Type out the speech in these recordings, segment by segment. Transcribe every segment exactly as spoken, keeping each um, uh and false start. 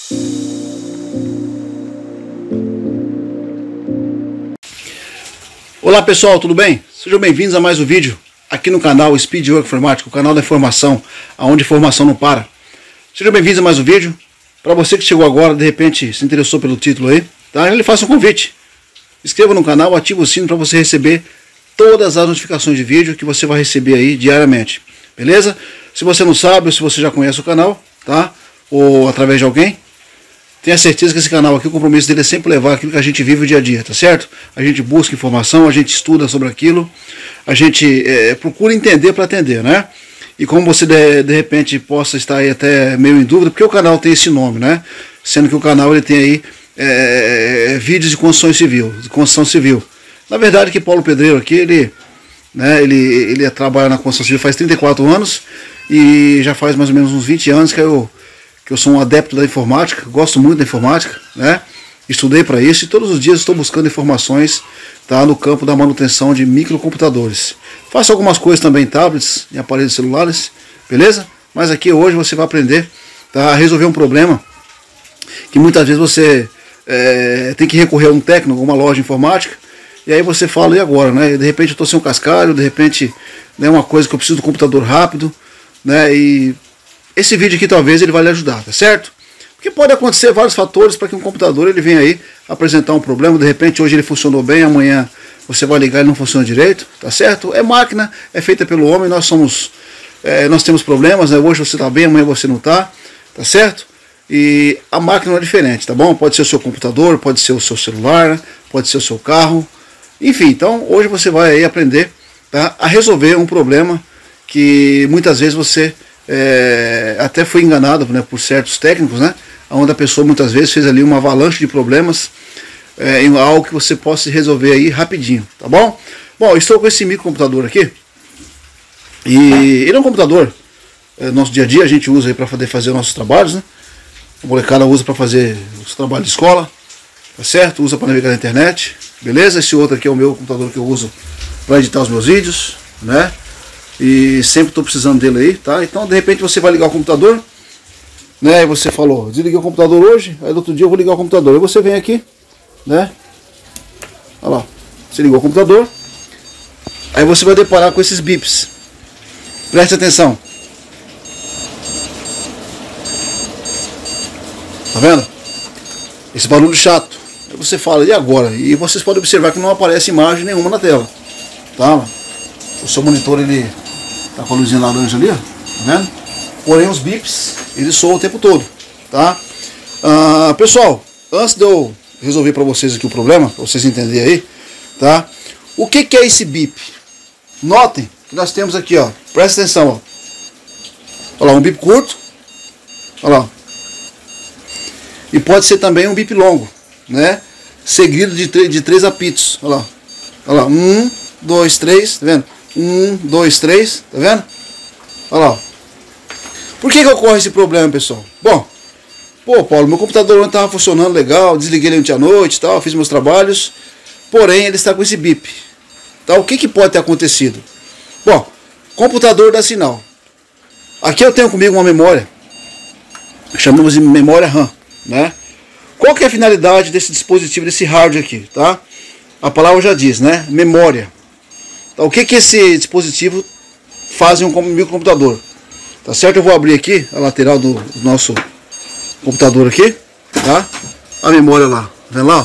Olá pessoal, tudo bem? Sejam bem-vindos a mais um vídeo aqui no canal Speed Work Informática, o canal da informação, aonde a informação não para. Sejam bem-vindos a mais um vídeo. Para você que chegou agora, de repente se interessou pelo título aí, tá? Ele faça um convite. Inscreva no canal, ative o sino para você receber todas as notificações de vídeo que você vai receber aí diariamente. Beleza? Se você não sabe ou se você já conhece o canal, tá? Ou através de alguém, tenha certeza que esse canal aqui, o compromisso dele é sempre levar aquilo que a gente vive o dia a dia, tá certo? A gente busca informação, a gente estuda sobre aquilo, a gente é, procura entender para atender, né? E como você de, de repente possa estar aí até meio em dúvida, porque o canal tem esse nome, né? Sendo que o canal ele tem aí é, vídeos de construção civil, de construção civil. Na verdade que Paulo Pedreiro aqui, ele, né, ele, ele trabalha na construção civil faz trinta e quatro anos e já faz mais ou menos uns vinte anos que eu que eu sou um adepto da informática, gosto muito da informática, né? Estudei para isso e todos os dias estou buscando informações, tá, no campo da manutenção de microcomputadores. Faço algumas coisas também em tablets, em aparelhos celulares, beleza? Mas aqui hoje você vai aprender, tá, a resolver um problema que muitas vezes você é, tem que recorrer a um técnico, alguma loja informática, e aí você fala, e agora, né? De repente eu estou sem um cascalho, de repente é né, uma coisa que eu preciso de um computador rápido, né? E esse vídeo aqui talvez ele vai lhe ajudar, tá certo? Porque pode acontecer vários fatores para que um computador ele venha aí apresentar um problema, de repente hoje ele funcionou bem, amanhã você vai ligar e ele não funciona direito, tá certo? É máquina, é feita pelo homem, nós somos, é, nós temos problemas, né? Hoje você está bem, amanhã você não está, tá certo? E a máquina não é diferente, tá bom? Pode ser o seu computador, pode ser o seu celular, pode ser o seu carro, enfim, então hoje você vai aí aprender, tá, a resolver um problema que muitas vezes você É, até foi enganado, né, por certos técnicos, né, onde a pessoa muitas vezes fez ali uma avalanche de problemas é, em algo que você possa resolver aí rapidinho, tá bom? Bom, estou com esse microcomputador aqui e ele é um computador, é, nosso dia a dia a gente usa aí para poder fazer nossos trabalhos, né? A molecada usa para fazer os trabalhos de escola, tá certo? Usa para navegar na internet, beleza? Esse outro aqui é o meu computador que eu uso para editar os meus vídeos, né? E sempre estou precisando dele aí, tá? Então de repente você vai ligar o computador, né? E você falou, desliguei o computador hoje, aí do outro dia eu vou ligar o computador. Aí você vem aqui, né? Olha lá, você ligou o computador, aí você vai deparar com esses bips. Preste atenção. Tá vendo? Esse barulho chato. Aí você fala, e agora? E vocês podem observar que não aparece imagem nenhuma na tela, tá? O seu monitor ele tá com a luzinha laranja ali, ó, tá vendo? Porém os bips, eles soam o tempo todo, tá? Ah, pessoal, antes de eu resolver para vocês aqui o problema, para vocês entenderem aí, tá? O que que é esse bip? Notem que nós temos aqui, ó, presta atenção, ó. Olha lá, um bip curto, olha lá. E pode ser também um bip longo, né? Seguido de, de três apitos, olha lá. Olha lá, um, dois, três, tá vendo? Um, dois, três, tá vendo? Olha lá. Por que que ocorre esse problema, pessoal? Bom, pô, Paulo, meu computador não estava funcionando legal, desliguei ele ontem à noite e tal, fiz meus trabalhos, porém ele está com esse bip. Tá? O que que pode ter acontecido? Bom, computador dá sinal. Aqui eu tenho comigo uma memória, chamamos de memória RAM, né? Qual que é a finalidade desse dispositivo, desse hardware aqui, tá? A palavra já diz, né? Memória. Então, o que que esse dispositivo faz em um microcomputador? Tá certo? Eu vou abrir aqui a lateral do, do nosso computador aqui, tá? A memória lá, tá vendo lá? Ó?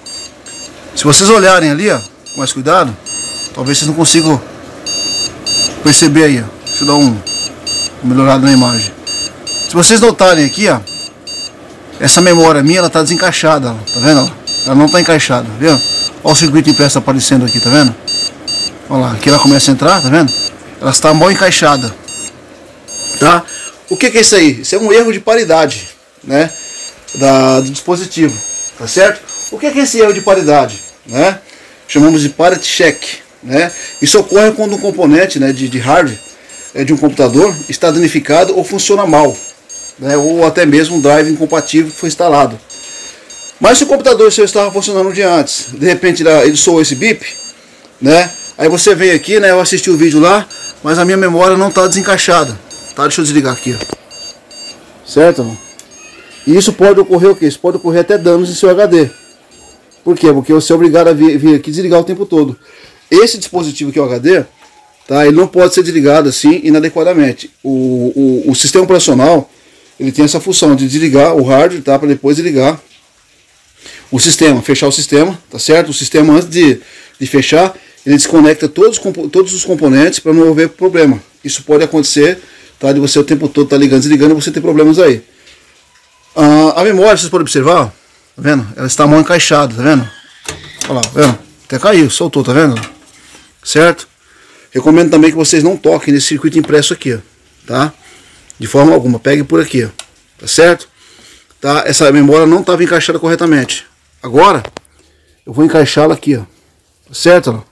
Se vocês olharem ali, ó, com mais cuidado, talvez vocês não consigam perceber aí, ó. Deixa eu dar um, um melhorado na imagem. Se vocês notarem aqui, ó, essa memória minha, ela tá desencaixada, ó, tá vendo? Ela não tá encaixada, viu? Olha o circuito impresso aparecendo aqui, tá vendo? Olha lá, aqui ela começa a entrar, tá vendo? Ela está mal encaixada, tá? O que que é isso aí? Isso é um erro de paridade, né? Da, do dispositivo, tá certo? O que que é esse erro de paridade, né? Chamamos de parity check, né? Isso ocorre quando um componente, né, de, de hardware é, de um computador está danificado ou funciona mal, né? Ou até mesmo um drive incompatível foi instalado. Mas se o computador seu estava funcionando um dia antes, de repente ele soou esse bip, né? Aí você vem aqui, né? Eu assisti o vídeo lá, mas a minha memória não está desencaixada, tá? Deixa eu desligar aqui, ó. Certo, irmão? E isso pode ocorrer o quê? Isso pode ocorrer até danos em seu H D. Por quê? Porque você é obrigado a vir, vir aqui e desligar o tempo todo. Esse dispositivo aqui, o H D, tá? Ele não pode ser desligado assim inadequadamente. O, o, o sistema operacional, ele tem essa função de desligar o hardware, tá? Para depois desligar o sistema, fechar o sistema, tá certo? O sistema, antes de, de fechar, ele desconecta todos, todos os componentes para não haver problema. Isso pode acontecer, tá? De você o tempo todo tá ligando, desligando, e você ter problemas aí. Ah, a memória, vocês podem observar, tá vendo? Ela está mal encaixada, tá vendo? Olha lá, tá vendo? Até caiu, soltou, tá vendo? Certo? Recomendo também que vocês não toquem nesse circuito impresso aqui, ó, tá? De forma alguma, pegue por aqui, ó, tá certo? Tá? Essa memória não estava encaixada corretamente. Agora, eu vou encaixá-la aqui, ó, tá certo?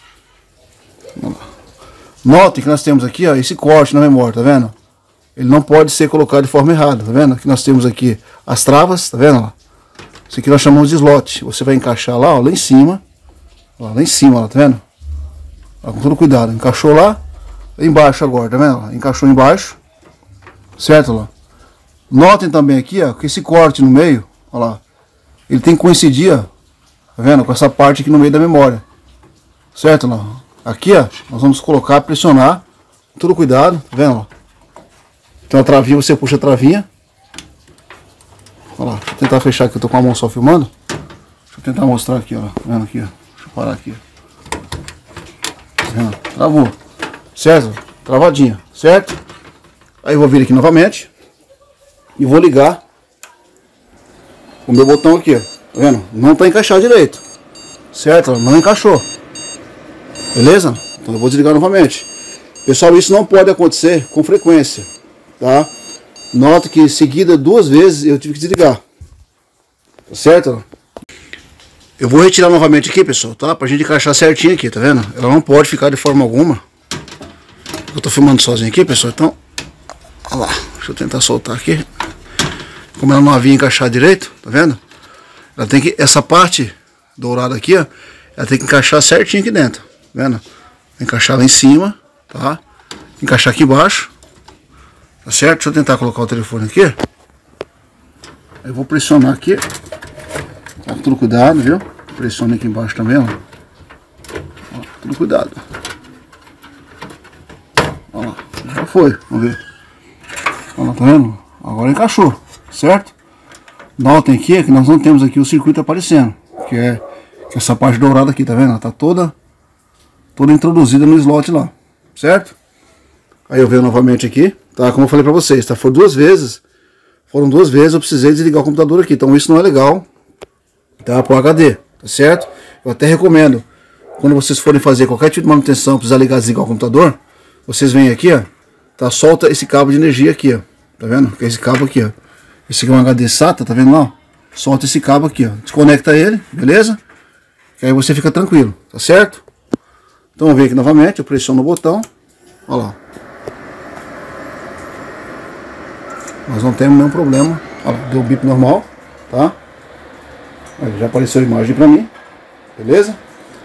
Notem que nós temos aqui, ó, esse corte na memória, tá vendo? Ele não pode ser colocado de forma errada, tá vendo? Aqui nós temos aqui as travas, tá vendo? Isso aqui nós chamamos de slot. Você vai encaixar lá, ó, lá em cima, ó, lá em cima, ó, tá vendo? Ó, com todo cuidado, encaixou lá, embaixo agora, tá vendo? Encaixou embaixo, certo? Lá. Notem também aqui, ó, que esse corte no meio, ó lá, ele tem que coincidir, ó, tá vendo? Com essa parte aqui no meio da memória, certo? Lá. Aqui, ó, nós vamos colocar, pressionar, com todo cuidado, tá vendo? Ó? Então a travinha, você puxa a travinha. Olha lá, deixa eu tentar fechar aqui, eu tô com a mão só filmando. Deixa eu tentar mostrar aqui, ó, tá vendo aqui, ó. Deixa eu parar aqui, ó. Tá vendo? Travou, certo? Travadinha, certo? Aí eu vou vir aqui novamente e vou ligar o meu botão aqui, ó. Tá vendo? Não tá encaixado direito, certo? Não encaixou. Beleza? Então eu vou desligar novamente. Pessoal, isso não pode acontecer com frequência, tá? Nota que seguida duas vezes eu tive que desligar, tá certo? Eu vou retirar novamente aqui, pessoal, tá? Pra gente encaixar certinho aqui, tá vendo? Ela não pode ficar de forma alguma. Eu tô filmando sozinho aqui, pessoal, então... Olha lá, deixa eu tentar soltar aqui. Como ela não havia encaixado direito, tá vendo? Ela tem que... Essa parte dourada aqui, ó, ela tem que encaixar certinho aqui dentro, tá vendo? Encaixar lá em cima, tá? Encaixar aqui embaixo, tá certo? Deixa eu tentar colocar o telefone aqui. Eu vou pressionar aqui, com todo cuidado, viu? Pressiona aqui embaixo também, ó. Ó, tudo cuidado. Olha lá, já foi, vamos ver. Olha lá, tá vendo? Agora encaixou, certo? Notem aqui que nós não temos aqui o circuito aparecendo, que é, que é essa parte dourada aqui, tá vendo? Ela tá toda toda introduzida no slot lá, certo? Aí eu venho novamente aqui, tá? Como eu falei pra vocês, tá? Foram duas vezes, foram duas vezes eu precisei desligar o computador aqui, então isso não é legal, tá? Pro H D, tá certo? Eu até recomendo, quando vocês forem fazer qualquer tipo de manutenção, precisar ligar e desligar o computador, vocês vêm aqui, ó, tá? Solta esse cabo de energia aqui, ó, tá vendo? Que é esse cabo aqui, ó. Esse aqui é um H D SATA, tá vendo lá? Solta esse cabo aqui, ó, desconecta ele, beleza? Que aí você fica tranquilo, tá certo? Então eu venho aqui novamente, eu pressiono o botão, olha lá. Nós não temos nenhum problema, olha lá, deu o bip normal, tá? Aí, já apareceu a imagem pra mim, beleza?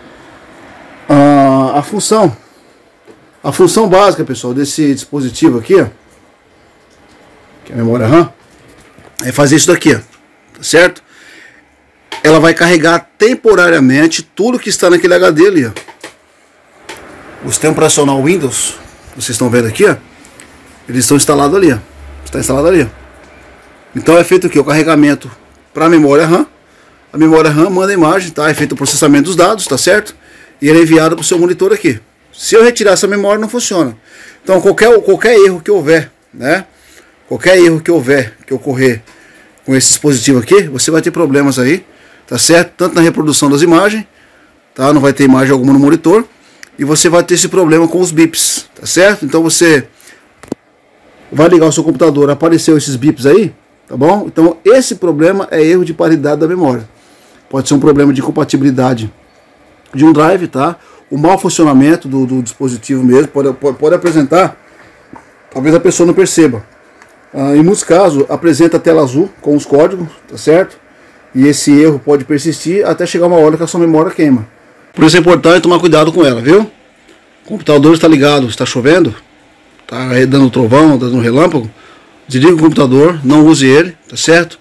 Ah, a função, a função básica, pessoal, desse dispositivo aqui, ó, que é a memória RAM, é fazer isso daqui, ó, tá certo? Ela vai carregar temporariamente tudo que está naquele H D ali, ó. O sistema operacional Windows, vocês estão vendo aqui, ó, eles estão instalados ali, ó. Está instalado ali, ó. Então é feito o que? O carregamento para a memória RAM. A memória RAM manda a imagem, tá? É feito o processamento dos dados, tá certo? E ele é enviado para o seu monitor aqui. Se eu retirar essa memória, não funciona. Então qualquer, qualquer erro que houver, né? Qualquer erro que houver, que ocorrer com esse dispositivo aqui, você vai ter problemas aí, tá certo? Tanto na reprodução das imagens, tá? Não vai ter imagem alguma no monitor. E você vai ter esse problema com os bips, tá certo? Então você vai ligar o seu computador, apareceu esses bips aí, tá bom? Então esse problema é erro de paridade da memória. Pode ser um problema de compatibilidade de um drive, tá? O mau funcionamento do, do dispositivo mesmo pode, pode, pode apresentar, talvez a pessoa não perceba. Ah, em muitos casos apresenta a tela azul com os códigos, tá certo? E esse erro pode persistir até chegar uma hora que a sua memória queima. Por isso é importante tomar cuidado com ela, viu? O computador está ligado, está chovendo, está dando trovão, dando relâmpago. Desliga o computador, não use ele, tá certo?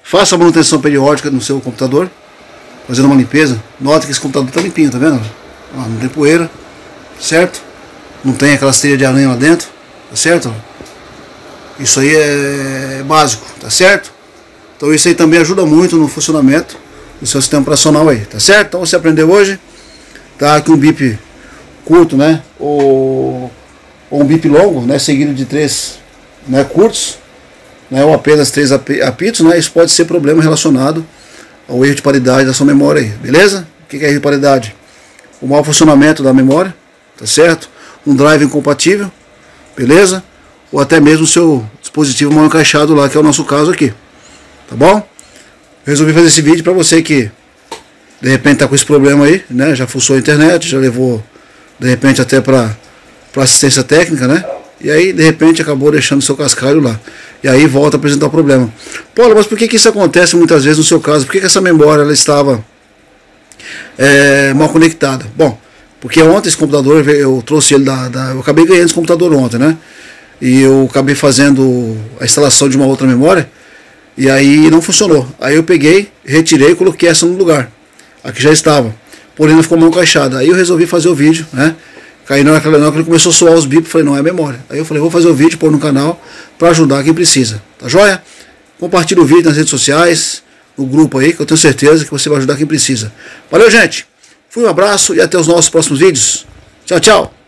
Faça a manutenção periódica no seu computador, fazendo uma limpeza. Note que esse computador está limpinho, tá vendo? Ah, não tem poeira, certo? Não tem aquelas teias de aranha lá dentro, tá certo? Isso aí é básico, tá certo? Então isso aí também ajuda muito no funcionamento do seu sistema operacional aí, tá certo? Então você aprendeu hoje, tá aqui um bip curto, né? Ou, ou um bip longo, né? Seguido de três, né, curtos, né? Ou apenas três apitos, né? Isso pode ser problema relacionado ao erro de paridade da sua memória aí, beleza? O que é erro de paridade? O mau funcionamento da memória, tá certo? Um drive incompatível, beleza? Ou até mesmo o seu dispositivo mal encaixado lá, que é o nosso caso aqui, tá bom? Resolvi fazer esse vídeo para você que de repente tá com esse problema aí, né? Já fuçou a internet, já levou de repente até para para assistência técnica, né? E aí de repente acabou deixando seu cascalho lá. E aí volta a apresentar o problema. Paulo, mas por que que isso acontece muitas vezes no seu caso? Por que que essa memória ela estava é, mal conectada? Bom, porque ontem esse computador, eu trouxe ele da, da... Eu acabei ganhando esse computador ontem, né? E eu acabei fazendo a instalação de uma outra memória. E aí não funcionou. Aí eu peguei, retirei e coloquei essa no lugar. Aqui já estava. Porém não ficou mal encaixada. Aí eu resolvi fazer o vídeo, né? Aí na hora que ele começou a soar os bips, falei, não é memória. Aí eu falei, vou fazer o vídeo, pôr no canal, para ajudar quem precisa. Tá joia? Compartilhe o vídeo nas redes sociais, no grupo aí, que eu tenho certeza que você vai ajudar quem precisa. Valeu, gente! Fui, um abraço e até os nossos próximos vídeos. Tchau, tchau!